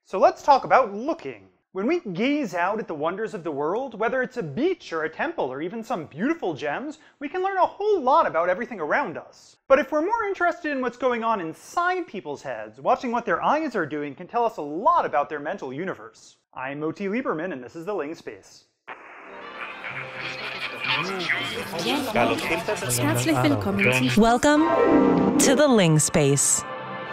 So let's talk about looking. When we gaze out at the wonders of the world, whether it's a beach or a temple or even some beautiful gems, we can learn a whole lot about everything around us. But if we're more interested in what's going on inside people's heads, watching what their eyes are doing can tell us a lot about their mental universe. I'm Moti Lieberman, and this is the Ling Space. Herzlich willkommen. Welcome to the Ling Space.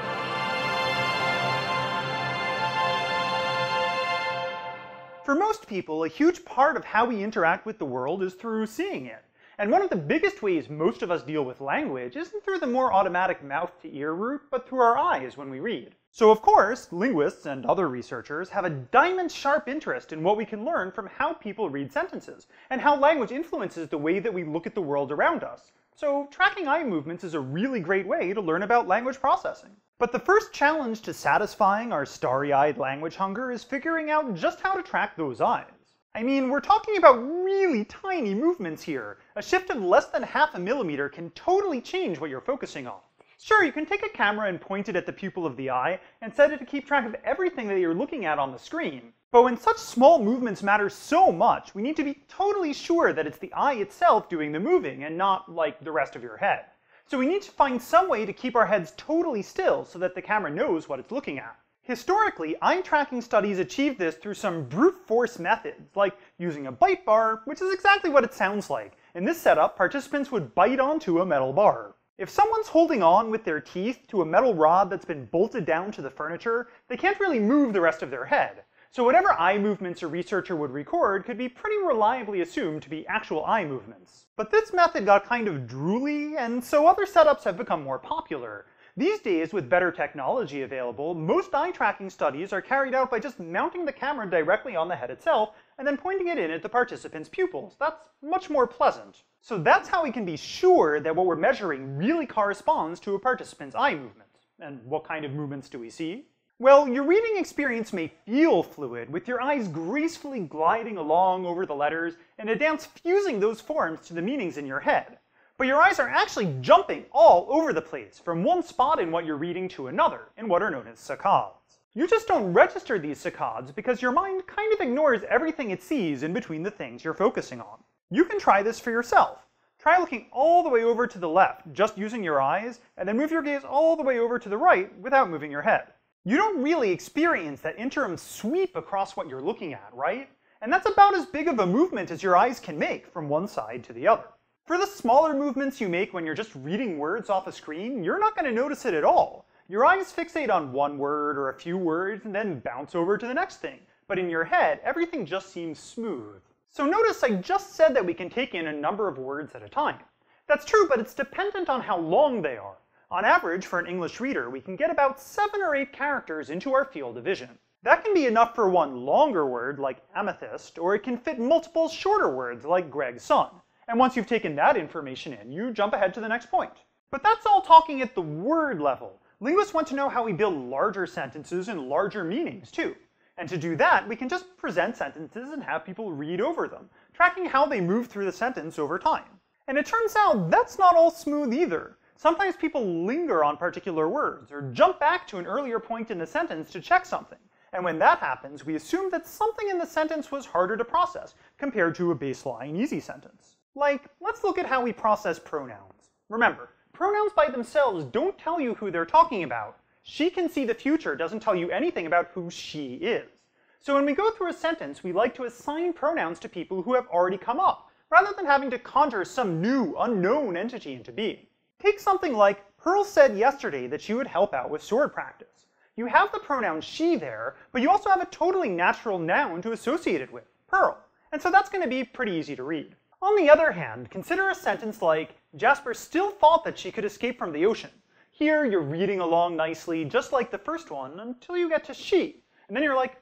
For most people, a huge part of how we interact with the world is through seeing it. And one of the biggest ways most of us deal with language isn't through the more automatic mouth-to-ear route, but through our eyes when we read. So of course, linguists and other researchers have a diamond-sharp interest in what we can learn from how people read sentences, and how language influences the way that we look at the world around us. So tracking eye movements is a really great way to learn about language processing. But the first challenge to satisfying our starry-eyed language hunger is figuring out just how to track those eyes. I mean, we're talking about really tiny movements here. A shift of less than half a millimeter can totally change what you're focusing on. Sure, you can take a camera and point it at the pupil of the eye and set it to keep track of everything that you're looking at on the screen. But when such small movements matter so much, we need to be totally sure that it's the eye itself doing the moving and not, like, the rest of your head. So we need to find some way to keep our heads totally still so that the camera knows what it's looking at. Historically, eye tracking studies achieved this through some brute force methods, like using a bite bar, which is exactly what it sounds like. In this setup, participants would bite onto a metal bar. If someone's holding on with their teeth to a metal rod that's been bolted down to the furniture, they can't really move the rest of their head. So whatever eye movements a researcher would record could be pretty reliably assumed to be actual eye movements. But this method got kind of drooly, and so other setups have become more popular. These days, with better technology available, most eye tracking studies are carried out by just mounting the camera directly on the head itself and then pointing it in at the participant's pupils. That's much more pleasant. So that's how we can be sure that what we're measuring really corresponds to a participant's eye movement. And what kind of movements do we see? Well, your reading experience may feel fluid, with your eyes gracefully gliding along over the letters and a dance fusing those forms to the meanings in your head. But your eyes are actually jumping all over the place, from one spot in what you're reading to another, in what are known as saccades. You just don't register these saccades because your mind kind of ignores everything it sees in between the things you're focusing on. You can try this for yourself. Try looking all the way over to the left, just using your eyes, and then move your gaze all the way over to the right without moving your head. You don't really experience that interim sweep across what you're looking at, right? And that's about as big of a movement as your eyes can make from one side to the other. For the smaller movements you make when you're just reading words off a screen, you're not going to notice it at all. Your eyes fixate on one word or a few words and then bounce over to the next thing. But in your head, everything just seems smooth. So notice I just said that we can take in a number of words at a time. That's true, but it's dependent on how long they are. On average, for an English reader, we can get about 7 or 8 characters into our field of vision. That can be enough for one longer word, like amethyst, or it can fit multiple shorter words, like Greg's son. And once you've taken that information in, you jump ahead to the next point. But that's all talking at the word level. Linguists want to know how we build larger sentences and larger meanings, too. And to do that, we can just present sentences and have people read over them, tracking how they move through the sentence over time. And it turns out that's not all smooth either. Sometimes people linger on particular words, or jump back to an earlier point in the sentence to check something. And when that happens, we assume that something in the sentence was harder to process, compared to a baseline easy sentence. Like, let's look at how we process pronouns. Remember, pronouns by themselves don't tell you who they're talking about. She can see the future doesn't tell you anything about who she is. So when we go through a sentence, we like to assign pronouns to people who have already come up, rather than having to conjure some new, unknown entity into being. Take something like, Pearl said yesterday that she would help out with sword practice. You have the pronoun she there, but you also have a totally natural noun to associate it with, Pearl. And so that's going to be pretty easy to read. On the other hand, consider a sentence like, Jasper still thought that she could escape from the ocean. Here you're reading along nicely, just like the first one, until you get to she. And then you're like,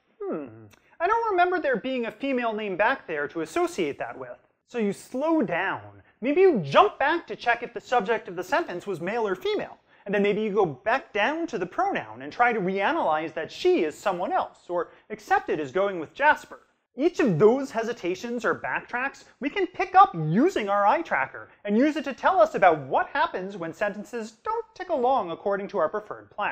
I don't remember there being a female name back there to associate that with. So you slow down. Maybe you jump back to check if the subject of the sentence was male or female. And then maybe you go back down to the pronoun and try to reanalyze that she is someone else, or accept it as going with Jasper. Each of those hesitations or backtracks we can pick up using our eye tracker, and use it to tell us about what happens when sentences don't tick along according to our preferred plan.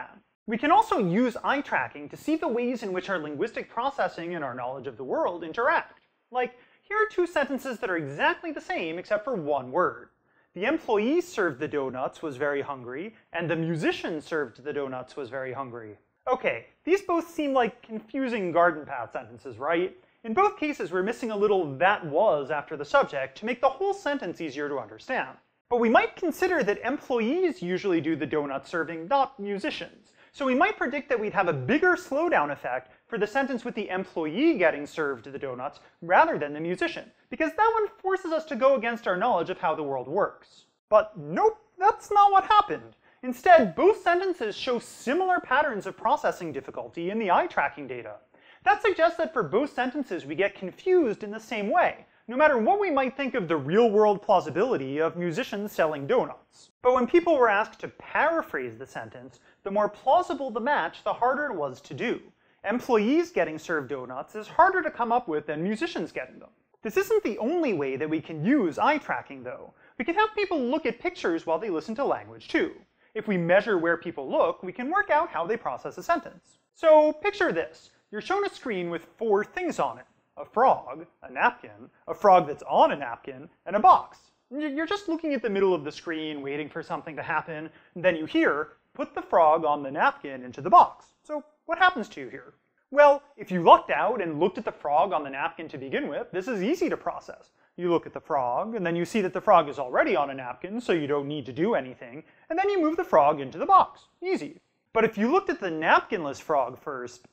We can also use eye tracking to see the ways in which our linguistic processing and our knowledge of the world interact. Like, here are two sentences that are exactly the same except for one word. The employee served the donuts was very hungry, and the musician served the donuts was very hungry. Okay, these both seem like confusing garden path sentences, right? In both cases, we're missing a little "that was" after the subject to make the whole sentence easier to understand. But we might consider that employees usually do the donut serving, not musicians. So we might predict that we'd have a bigger slowdown effect for the sentence with the employee getting served the donuts rather than the musician, because that one forces us to go against our knowledge of how the world works. But nope, that's not what happened. Instead, both sentences show similar patterns of processing difficulty in the eye tracking data. That suggests that for both sentences we get confused in the same way, no matter what we might think of the real-world plausibility of musicians selling donuts. But when people were asked to paraphrase the sentence, the more plausible the match, the harder it was to do. Employees getting served donuts is harder to come up with than musicians getting them. This isn't the only way that we can use eye tracking, though. We can have people look at pictures while they listen to language, too. If we measure where people look, we can work out how they process a sentence. So picture this. You're shown a screen with 4 things on it. A frog, a napkin, a frog that's on a napkin, and a box. You're just looking at the middle of the screen, waiting for something to happen, and then you hear, "Put the frog on the napkin into the box." So what happens to you here? Well, if you lucked out and looked at the frog on the napkin to begin with, this is easy to process. You look at the frog, and then you see that the frog is already on a napkin, so you don't need to do anything, and then you move the frog into the box. Easy. But if you looked at the napkinless frog first,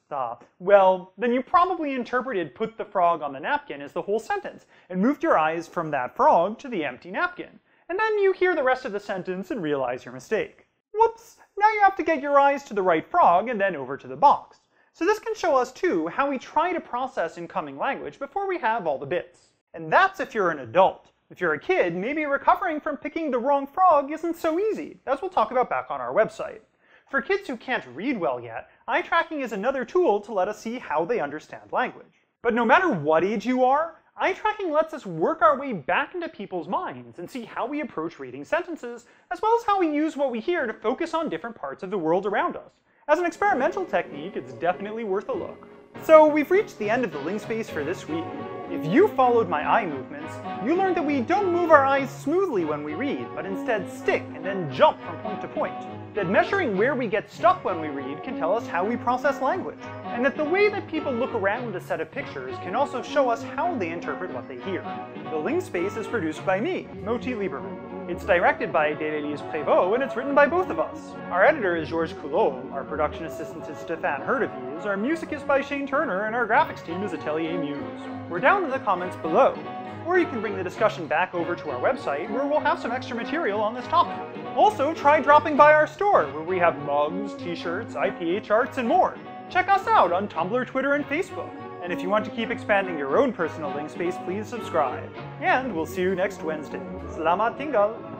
well, then you probably interpreted "put the frog on the napkin" as the whole sentence, and moved your eyes from that frog to the empty napkin. And then you hear the rest of the sentence and realize your mistake. Whoops! Now you have to get your eyes to the right frog and then over to the box. So this can show us, too, how we try to process incoming language before we have all the bits. And that's if you're an adult. If you're a kid, maybe recovering from picking the wrong frog isn't so easy, as we'll talk about back on our website. For kids who can't read well yet, eye tracking is another tool to let us see how they understand language. But no matter what age you are, eye tracking lets us work our way back into people's minds and see how we approach reading sentences, as well as how we use what we hear to focus on different parts of the world around us. As an experimental technique, it's definitely worth a look. So we've reached the end of the Ling Space for this week. If you followed my eye movements, you learned that we don't move our eyes smoothly when we read, but instead stick and then jump from point to point. That measuring where we get stuck when we read can tell us how we process language. And that the way that people look around a set of pictures can also show us how they interpret what they hear. The Ling Space is produced by me, Moti Lieberman. It's directed by Delelise Prévost, and it's written by both of us. Our editor is Georges Coulot, our production assistant is Stéphane Herdevies, our music is by Shane Turner, and our graphics team is Atelier Muse. We're down in the comments below. Or you can bring the discussion back over to our website, where we'll have some extra material on this topic. Also, try dropping by our store, where we have mugs, t-shirts, IPA charts, and more. Check us out on Tumblr, Twitter, and Facebook. And if you want to keep expanding your own personal Ling Space, please subscribe. And we'll see you next Wednesday. Selamat tinggal!